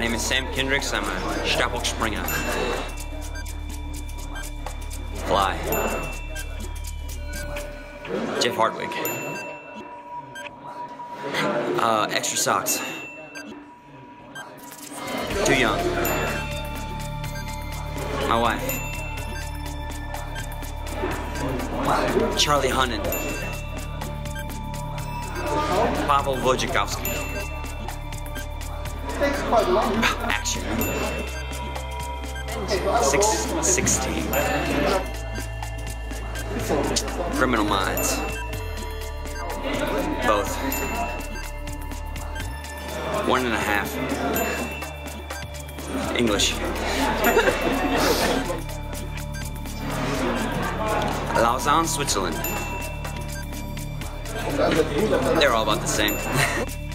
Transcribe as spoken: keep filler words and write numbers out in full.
name is Sam Kendricks. I'm a Stabhochspringer. Fly. Jeff Hardwick. Uh, extra socks. Too young. My wife. Charlie Hunnam. Pavel Wojciechowski. Action. Six, sixteen. Criminal Minds. Both. One and a half. English. Lausanne, Switzerland. They're all about the same.